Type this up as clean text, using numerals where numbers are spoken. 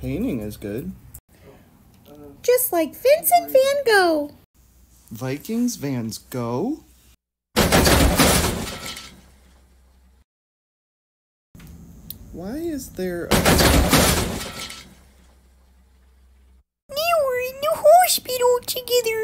painting is good. Just like Vincent van Gogh. Vikings Vans Go? Why is there a... Now we're in the hospital together.